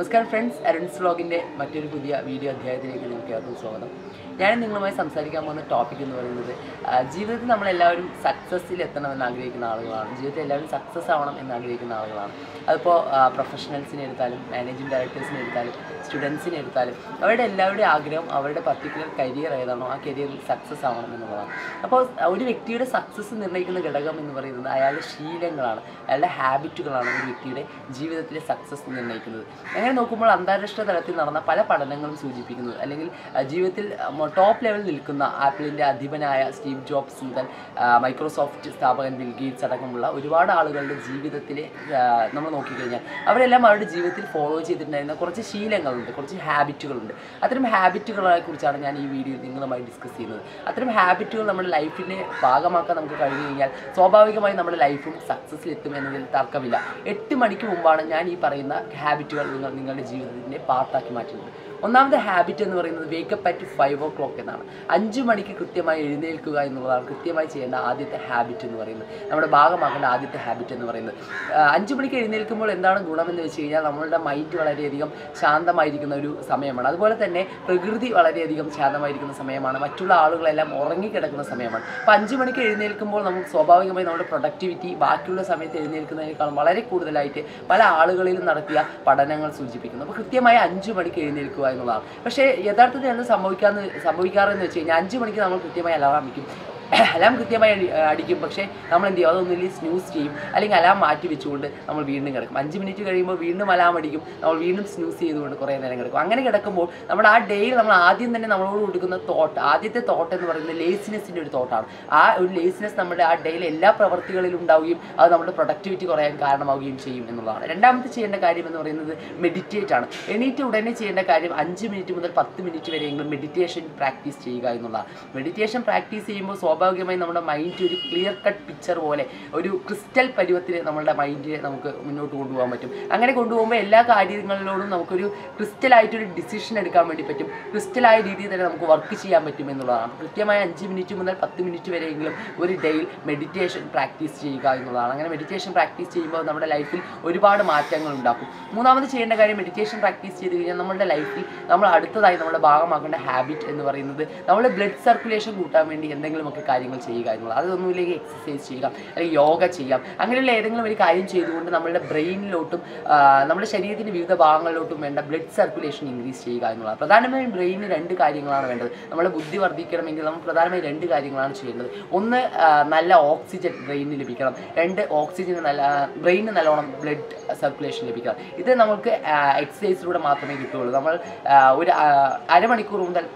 നമസ്കാരം ഫ്രണ്ട്സ്, അരുൺസ് വ്ലോഗിൻ്റെ മറ്റൊരു പുതിയ വീഡിയോ അധ്യായത്തിലേക്ക് നിങ്ങൾക്ക് ഏവർക്കും സ്വാഗതം. ഞാൻ നിങ്ങളുമായി സംസാരിക്കാൻ പോകുന്ന ടോപ്പിക് എന്ന് പറയുന്നത് ജീവിതത്തിൽ നമ്മളെല്ലാവരും സക്സസ്സിൽ എത്തണമെന്ന് ആഗ്രഹിക്കുന്ന ആളുകളാണ്. ജീവിതത്തിൽ എല്ലാവരും സക്സസ് ആവണം എന്ന് ആഗ്രഹിക്കുന്ന ആളുകളാണ്. അതിപ്പോൾ പ്രൊഫഷണൽസിനെ എടുത്താലും മാനേജിങ് ഡയറക്ടേഴ്സിനെ എടുത്താലും സ്റ്റുഡൻസിനെ എടുത്താലും അവരുടെ എല്ലാവരുടെയും ആഗ്രഹം അവരുടെ പർട്ടിക്കുലർ കരിയർ ഏതാണോ ആ കരിയറിൽ സക്സസ് ആവണം എന്നുള്ളതാണ്. അപ്പോൾ ഒരു വ്യക്തിയുടെ സക്സസ് നിർണ്ണയിക്കുന്ന ഘടകം എന്ന് പറയുന്നത് അയാളുടെ ശീലങ്ങളാണ്, അയാളുടെ ഹാബിറ്റുകളാണ് ഒരു വ്യക്തിയുടെ ജീവിതത്തിലെ സക്സസ് നിർണ്ണയിക്കുന്നത്. അങ്ങനെ നോക്കുമ്പോൾ അന്താരാഷ്ട്ര തലത്തിൽ നടന്ന പല പഠനങ്ങളും സൂചിപ്പിക്കുന്നത്, അല്ലെങ്കിൽ ജീവിതത്തിൽ ടോപ്പ് ലെവലിൽ നിൽക്കുന്ന ആപ്പിളിൻ്റെ അധിപനായ സ്റ്റീവ് ജോബ്സ് മുതൽ മൈക്രോസോഫ്റ്റ് സ്ഥാപകൻ ബിൽ ഗേറ്റ്സ് അടക്കമുള്ള ഒരുപാട് ആളുകളുടെ ജീവിതത്തിൽ നമ്മൾ നോക്കിക്കഴിഞ്ഞാൽ അവരെല്ലാം അവരുടെ ജീവിതത്തിൽ ഫോളോ ചെയ്തിട്ടുണ്ടായിരുന്ന കുറച്ച് ശീലങ്ങളുണ്ട്, കുറച്ച് ഹാബിറ്റുകളുണ്ട്. അത്തരം ഹാബിറ്റുകളെ കുറിച്ചാണ് ഞാൻ ഈ വീഡിയോയിൽ നിങ്ങളുമായി ഡിസ്കസ് ചെയ്യുന്നത്. അത്തരം ഹാബിറ്റുകൾ നമ്മുടെ ലൈഫിൻ്റെ ഭാഗമാക്കാൻ നമുക്ക് കഴിഞ്ഞു കഴിഞ്ഞാൽ സ്വാഭാവികമായി നമ്മുടെ ലൈഫും സക്സസ്സിലെത്തും എന്നതിൽ തർക്കമില്ല. 8 മണിക്ക് മുമ്പാണ് ഞാൻ ഈ പറയുന്ന ഹാബിറ്റുകൾ നിങ്ങളുടെ ജീവിതത്തിൻ്റെ പാർട്ടാക്കി മാറ്റുന്നത്. ഒന്നാമത്തെ ഹാബിറ്റ് എന്ന് പറയുന്നത് വേക്കപ്പ് അറ്റ് 5 o'clock എന്നാണ്. 5 മണിക്ക് കൃത്യമായി എഴുന്നേൽക്കുക എന്നുള്ളതാണ് കൃത്യമായി ചെയ്യേണ്ട ആദ്യത്തെ ഹാബിറ്റ് എന്ന് പറയുന്നത്, നമ്മുടെ ഭാഗമാക്കേണ്ട ആദ്യത്തെ ഹാബിറ്റ് എന്ന് പറയുന്നത്. 5 മണിക്ക് എഴുന്നേൽക്കുമ്പോൾ എന്താണ് ഗുണമെന്ന് വെച്ച് കഴിഞ്ഞാൽ നമ്മളുടെ മൈൻഡ് വളരെയധികം ശാന്തമായിരിക്കുന്ന ഒരു സമയമാണ്. അതുപോലെ തന്നെ പ്രകൃതി വളരെയധികം ശാന്തമായിരിക്കുന്ന സമയമാണ്. മറ്റുള്ള ആളുകളെല്ലാം ഉറങ്ങിക്കിടക്കുന്ന സമയമാണ്. അപ്പോൾ 5 മണിക്ക് എഴുന്നേൽക്കുമ്പോൾ നമുക്ക് സ്വാഭാവികമായി നമ്മുടെ പ്രൊഡക്ടിവിറ്റി ബാക്കിയുള്ള സമയത്ത് എഴുന്നേൽക്കുന്നതിനേക്കാളും വളരെ കൂടുതലായിട്ട് പല ആളുകളിലും നടത്തിയ പഠനങ്ങൾ സൂചിപ്പിക്കുന്നു. അപ്പോൾ കൃത്യമായി 5 മണിക്ക് എഴുന്നേൽക്കുക എന്നുള്ളതാണ്. പക്ഷേ യഥാർത്ഥത്തിൽ എന്ത് സംഭവിക്കാറെന്ന് വെച്ച് കഴിഞ്ഞാൽ 5 മണിക്ക് നമ്മൾ കൃത്യമായി അലാറം വയ്ക്കും, അലാം കൃത്യമായി അടിക്കും. പക്ഷേ നമ്മൾ എന്ത് ചെയ്യും, അതൊന്നുമില്ല സ്നൂസ് ചെയ്യും, അല്ലെങ്കിൽ അലാം മാറ്റി വെച്ചുകൊണ്ട് നമ്മൾ വീണ്ടും കിടക്കും. 5 മിനിറ്റ് കഴിയുമ്പോൾ വീണ്ടും അലാം അടിക്കും, നമ്മൾ വീണ്ടും സ്നൂസ് ചെയ്തുകൊണ്ട് കുറേ നേരം കിടക്കും. അങ്ങനെ കിടക്കുമ്പോൾ നമ്മുടെ ആ ഡേയിൽ നമ്മൾ ആദ്യം തന്നെ നമ്മളോട് കൊടുക്കുന്ന ആദ്യത്തെ തോട്ട് എന്ന് പറയുന്നത് ലേസിനെസ്സിൻ്റെ ഒരു തോട്ടാണ്. ആ ഒരു ലേസിനെസ് നമ്മുടെ ആ ഡേയിൽ എല്ലാ പ്രവർത്തികളിലും ഉണ്ടാവുകയും അത് നമ്മുടെ പ്രൊഡക്ടിവിറ്റി കുറയാൻ കാരണമാവുകയും ചെയ്യും എന്നുള്ളതാണ്. രണ്ടാമത്തെ ചെയ്യേണ്ട കാര്യം എന്ന് പറയുന്നത് മെഡിറ്റേറ്റ് ആണ്. എണീറ്റ് ഉടനെ ചെയ്യേണ്ട കാര്യം 5 മിനിറ്റ് മുതൽ 10 മിനിറ്റ് വരെയെങ്കിലും മെഡിറ്റേഷൻ പ്രാക്ടീസ് ചെയ്യുക എന്നുള്ളതാണ്. മെഡിറ്റേഷൻ പ്രാക്ടീസ് ചെയ്യുമ്പോൾ സ്വാഭാവികമായി നമ്മുടെ മൈൻഡ് ഒരു ക്ലിയർ കട്ട് പിക്ചർ പോലെ ഒരു ക്രിസ്റ്റൽ പരുവത്തിൽ നമ്മുടെ മൈൻഡിനെ നമുക്ക് മുന്നോട്ട് കൊണ്ടുപോകാൻ പറ്റും. അങ്ങനെ കൊണ്ടുപോകുമ്പോൾ എല്ലാ കാര്യങ്ങളിലോടും നമുക്കൊരു ക്രിസ്റ്റലായിട്ടൊരു ഡിസിഷൻ എടുക്കാൻ വേണ്ടി പറ്റും. ക്രിസ്റ്റലായ രീതിയിൽ തന്നെ നമുക്ക് വർക്ക് ചെയ്യാൻ പറ്റും എന്നുള്ളതാണ്. കൃത്യമായ 5 മിനിറ്റ് മുതൽ 10 മിനിറ്റ് വരെയെങ്കിലും ഒരു ഡേയിൽ മെഡിറ്റേഷൻ പ്രാക്ടീസ് ചെയ്യുക എന്നുള്ളതാണ്. അങ്ങനെ മെഡിറ്റേഷൻ പ്രാക്ടീസ് ചെയ്യുമ്പോൾ നമ്മുടെ ലൈഫിൽ ഒരുപാട് മാറ്റങ്ങൾ ഉണ്ടാക്കും. മൂന്നാമത് ചെയ്യേണ്ട കാര്യം, മെഡിറ്റേഷൻ പ്രാക്ടീസ് ചെയ്ത് കഴിഞ്ഞാൽ നമ്മുടെ ലൈഫിൽ നമ്മൾ അടുത്തതായി നമ്മുടെ ഭാഗമാക്കേണ്ട ഹാബിറ്റ് എന്ന് പറയുന്നത് നമ്മുടെ ബ്ലഡ് സർക്കുലേഷൻ കൂട്ടാൻ വേണ്ടി എന്തെങ്കിലുമൊക്കെ കാര്യങ്ങൾ ചെയ്യുക എന്നുള്ളത്. അതൊന്നുമില്ലെങ്കിൽ എക്സസൈസ് ചെയ്യുക, അല്ലെങ്കിൽ യോഗ ചെയ്യാം. അങ്ങനെയുള്ള ഏതെങ്കിലും ഒരു കാര്യം ചെയ്തുകൊണ്ട് നമ്മുടെ ബ്രെയിനിലോട്ടും നമ്മുടെ ശരീരത്തിൻ്റെ വിവിധ ഭാഗങ്ങളിലോട്ടും വേണ്ട ബ്ലഡ് സർക്കുലേഷൻ ഇൻക്രീസ് ചെയ്യുക എന്നുള്ളത്. പ്രധാനമായും ബ്രെയിനിന് 2 കാര്യങ്ങളാണ് വേണ്ടത്. നമ്മുടെ ബുദ്ധി വർദ്ധിക്കണമെങ്കിൽ നമ്മൾ പ്രധാനമായും 2 കാര്യങ്ങളാണ് ചെയ്യേണ്ടത്. ഒന്ന്, നല്ല ഓക്സിജൻ ബ്രെയിനിന് ലഭിക്കണം. 2, ഓക്സിജൻ ബ്രെയിനിന് നല്ലോണം ബ്ലഡ് സർക്കുലേഷൻ ലഭിക്കണം. ഇത് നമുക്ക് എക്സസൈസിലൂടെ മാത്രമേ കിട്ടുകയുള്ളൂ. നമ്മൾ ഒരു അരമണിക്കൂർ മുതൽ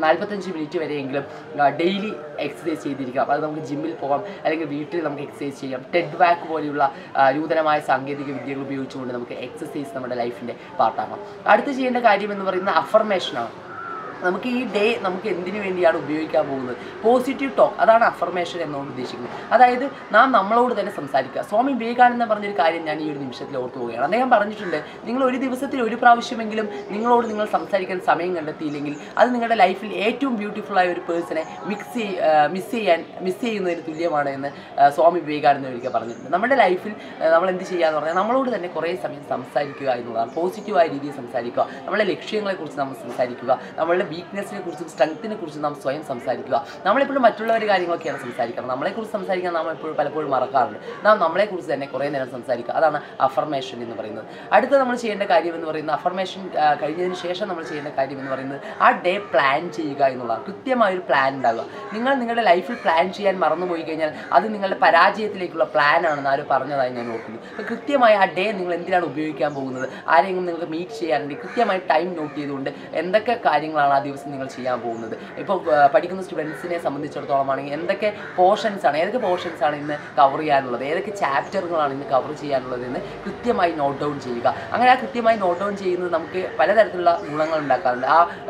45 മിനിറ്റ് വരെയെങ്കിലും ഡെയിലി എക്സസൈസ് ചെയ്തിരിക്കാം. അത് നമുക്ക് ജിമ്മിൽ പോകാം, അല്ലെങ്കിൽ വീട്ടിൽ നമുക്ക് എക്സസൈസ് ചെയ്യാം. ടെഡ് വാക്ക് പോലെയുള്ള നൂതനമായ സാങ്കേതിക വിദ്യകൾ ഉപയോഗിച്ചുകൊണ്ട് നമുക്ക് എക്സസൈസ് നമ്മുടെ ലൈഫിൻ്റെ പാർട്ടാക്കാം. അടുത്ത് ചെയ്യേണ്ട കാര്യം എന്ന് പറയുന്നത് അഫർമേഷനാണ്. നമുക്ക് ഈ ഡേ നമുക്ക് എന്തിനു വേണ്ടിയാണ് ഉപയോഗിക്കാൻ പോകുന്നത്? പോസിറ്റീവ് ടോക്ക്, അതാണ് അഫർമേഷൻ എന്നുകൊണ്ട് ഉദ്ദേശിക്കുന്നത്. അതായത് നാം നമ്മളോട് തന്നെ സംസാരിക്കുക. സ്വാമി വിവേകാനന്ദൻ പറഞ്ഞൊരു കാര്യം ഞാൻ ഈ ഒരു നിമിഷത്തിൽ ഓർത്തു പോവുകയാണ്. അദ്ദേഹം പറഞ്ഞിട്ടുണ്ട്, നിങ്ങൾ ഒരു ദിവസത്തിൽ ഒരു പ്രാവശ്യമെങ്കിലും നിങ്ങൾ സംസാരിക്കാൻ സമയം കണ്ടെത്തിയില്ലെങ്കിൽ അത് നിങ്ങളുടെ ലൈഫിൽ ഏറ്റവും ബ്യൂട്ടിഫുള്ളായ ഒരു പേഴ്സണെ മിസ് ചെയ്യുന്നതിന് തുല്യമാണ് എന്ന് സ്വാമി വിവേകാനന്ദൻ ഒരിക്കൽ പറഞ്ഞിട്ടുണ്ട്. നമ്മുടെ ലൈഫിൽ നമ്മൾ എന്ത് ചെയ്യാന്ന് പറഞ്ഞാൽ നമ്മളോട് തന്നെ കുറേ സമയം സംസാരിക്കുക എന്നുള്ളതാണ്. പോസിറ്റീവായ രീതിയിൽ സംസാരിക്കുക, നമ്മുടെ ലക്ഷ്യങ്ങളെക്കുറിച്ച് നമ്മൾ സംസാരിക്കുക, നമ്മളുടെ വീക്ക്നെസ്സിനെ കുറിച്ചും സ്ട്രെങ്ത്തിനെ കുറിച്ചും നാം സ്വയം സംസാരിക്കുക. നമ്മളെപ്പോഴും മറ്റുള്ളവരുടെ കാര്യങ്ങളൊക്കെയാണ് സംസാരിക്കുന്നത്. നമ്മളെക്കുറിച്ച് സംസാരിക്കാൻ നാം പലപ്പോഴും മറക്കാറുണ്ട്. നാം നമ്മളെക്കുറിച്ച് തന്നെ കുറേ നേരം സംസാരിക്കുക. അതാണ് അഫർമേഷൻ എന്ന് പറയുന്നത്. അടുത്ത നമ്മൾ ചെയ്യേണ്ട കാര്യം എന്ന് പറയുന്നത്, അഫർമേഷൻ കഴിഞ്ഞതിന് ശേഷം നമ്മൾ ചെയ്യേണ്ട കാര്യം എന്ന് പറയുന്നത് ആ ഡേ പ്ലാൻ ചെയ്യുക എന്നുള്ളതാണ്. കൃത്യമായൊരു പ്ലാൻ ഉണ്ടാകുക. നിങ്ങളുടെ ലൈഫിൽ പ്ലാൻ ചെയ്യാൻ മറന്നുപോയി കഴിഞ്ഞാൽ അത് നിങ്ങളുടെ പരാജയത്തിലേക്കുള്ള പ്ലാനാണെന്ന് ആരും പറഞ്ഞതായി ഞാൻ ഓർക്കുന്നു. അപ്പോൾ കൃത്യമായി ആ ഡേ നിങ്ങൾ എന്തിനാണ് ഉപയോഗിക്കാൻ പോകുന്നത്, ആരെങ്കിലും നിങ്ങൾക്ക് മീറ്റ് ചെയ്യാനുണ്ടെങ്കിൽ കൃത്യമായി ടൈം നോട്ട് ചെയ്തുകൊണ്ട് എന്തൊക്കെ കാര്യങ്ങളാണ് ആ ദിവസം നിങ്ങൾ ചെയ്യാൻ പോകുന്നത്. ഇപ്പോൾ പഠിക്കുന്ന സ്റ്റുഡൻസിനെ സംബന്ധിച്ചിടത്തോളം ആണെങ്കിൽ ഏതൊക്കെ പോർഷൻസാണ് ഇന്ന് കവർ ചെയ്യാനുള്ളത്, ഏതൊക്കെ ചാപ്റ്ററുകളാണ് ഇന്ന് കവർ ചെയ്യാനുള്ളത് എന്ന് കൃത്യമായി നോട്ട് ഡൗൺ ചെയ്യുക. അങ്ങനെ ആ കൃത്യമായി നോട്ട് ഡൗൺ ചെയ്യുന്നത് നമുക്ക് പലതരത്തിലുള്ള ഗുണങ്ങൾ ഉണ്ടാക്കാറുണ്ട്.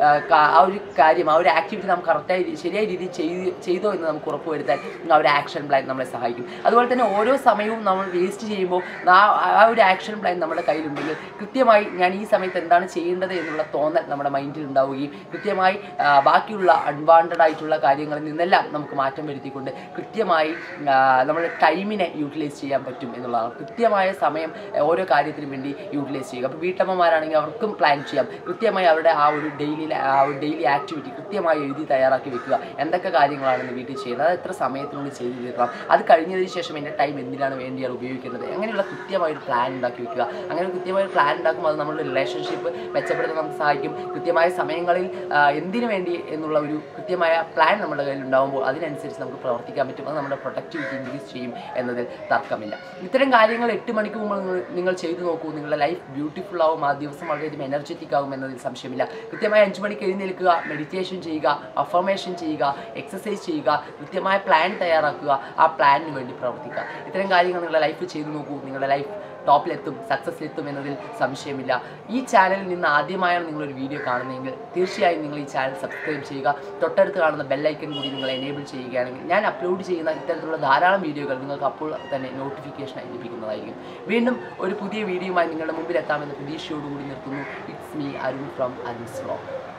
ആ ഒരു കാര്യം, ആ ഒരു ആക്ടിവിറ്റി നാം കറക്റ്റായി ശരിയായ രീതിയിൽ ചെയ്തോ എന്ന് നമുക്ക് ഉറപ്പുവരുത്താൻ ആ ഒരു ആക്ഷൻ പ്ലാൻ നമ്മളെ സഹായിക്കും. അതുപോലെ തന്നെ ഓരോ സമയവും നമ്മൾ വേസ്റ്റ് ചെയ്യുമ്പോൾ ആ ഒരു ആക്ഷൻ പ്ലാൻ നമ്മുടെ കയ്യിലുണ്ടെങ്കിൽ കൃത്യമായി ഞാൻ ഈ സമയത്ത് എന്താണ് ചെയ്യേണ്ടത് എന്നുള്ള തോന്നൽ നമ്മുടെ മൈൻഡിൽ ഉണ്ടാവുകയും കൃത്യമായി ബാക്കിയുള്ള അൺവാണ്ടഡ് ആയിട്ടുള്ള കാര്യങ്ങളിൽ നിന്നെല്ലാം നമുക്ക് മാറ്റം വരുത്തിക്കൊണ്ട് കൃത്യമായി നമ്മുടെ ടൈമിനെ യൂട്ടിലൈസ് ചെയ്യാൻ പറ്റും എന്നുള്ളതാണ്. കൃത്യമായ സമയം ഓരോ കാര്യത്തിനും വേണ്ടി യൂട്ടിലൈസ് ചെയ്യുക. അപ്പോൾ വീട്ടമ്മമാരാണെങ്കിൽ അവർക്കും പ്ലാൻ ചെയ്യാം. കൃത്യമായി അവരുടെ ആ ഒരു ഡെയിലി ആക്ടിവിറ്റി കൃത്യമായി എഴുതി തയ്യാറാക്കി വെക്കുക. എന്തൊക്കെ കാര്യങ്ങളാണെന്ന് വീട്ടിൽ ചെയ്യുന്നത്, അത് എത്ര സമയത്തിനുള്ളിൽ ചെയ്ത് തീർക്കണം, അത് കഴിഞ്ഞതിന് ശേഷം എൻ്റെ ടൈം എന്തിനാണ് വേണ്ടിയാണ് ഉപയോഗിക്കുന്നത്, അങ്ങനെയുള്ള കൃത്യമായൊരു പ്ലാൻ ഉണ്ടാക്കി വെക്കുക. അങ്ങനെ കൃത്യമായൊരു പ്ലാൻ ഉണ്ടാക്കുമ്പോൾ അത് നമ്മുടെ റിലേഷൻഷിപ്പ് മെച്ചപ്പെടുത്താൻ നമുക്ക് സഹായിക്കും. കൃത്യമായ സമയങ്ങളിൽ എന്തിനു വേണ്ടി എന്നുള്ള ഒരു കൃത്യമായ പ്ലാൻ നമ്മുടെ കയ്യിൽ ഉണ്ടാകുമ്പോൾ അതിനനുസരിച്ച് നമുക്ക് പ്രവർത്തിക്കാൻ പറ്റും. അത് നമ്മുടെ പ്രൊഡക്ടിവിറ്റി ഇൻക്രീസ് ചെയ്യും എന്നതിൽ തർക്കമില്ല. ഇത്തരം കാര്യങ്ങൾ 8 മണിക്ക് മുമ്പ് നിങ്ങൾ ചെയ്തു നോക്കൂ. നിങ്ങളുടെ ലൈഫ് ബ്യൂട്ടിഫുൾ ആവും, ആ ദിവസം വളരെയധികം എനർജറ്റിക് ആകും എന്നതിൽ സംശയമില്ല. കൃത്യമായി 5 മണിക്ക് എഴുന്നേൽക്കുക, മെഡിറ്റേഷൻ ചെയ്യുക, അഫർമേഷൻ ചെയ്യുക, എക്സസൈസ് ചെയ്യുക, കൃത്യമായ പ്ലാൻ തയ്യാറാക്കുക, ആ പ്ലാനിന് വേണ്ടി പ്രവർത്തിക്കുക. ഇത്തരം കാര്യങ്ങൾ നിങ്ങളുടെ ലൈഫ് ചെയ്തു നോക്കൂ. നിങ്ങളുടെ ലൈഫ് ടോപ്പിലെത്തും, സക്സസ്സിലെത്തും എന്നതിൽ സംശയമില്ല. ഈ ചാനലിൽ നിന്ന് ആദ്യമായാണ് നിങ്ങളൊരു വീഡിയോ കാണുന്നതെങ്കിൽ തീർച്ചയായും നിങ്ങൾ ഈ ചാനൽ സബ്സ്ക്രൈബ് ചെയ്യുക. തൊട്ടടുത്ത് കാണുന്ന ബെല്ലൈക്കൺ കൂടി നിങ്ങൾ എനേബിൾ ചെയ്യുകയാണെങ്കിൽ ഞാൻ അപ്ലോഡ് ചെയ്യുന്ന ഇത്തരത്തിലുള്ള ധാരാളം വീഡിയോകൾ നിങ്ങൾക്ക് അപ്പോൾ തന്നെ നോട്ടിഫിക്കേഷനായി ലഭിക്കുന്നതായിരിക്കും. വീണ്ടും ഒരു പുതിയ വീഡിയോയുമായി നിങ്ങളുടെ മുമ്പിൽ എത്താമെന്ന പ്രതീക്ഷയോടുകൂടി നിർത്തുന്നു. It's me Arun from Arun's vlog.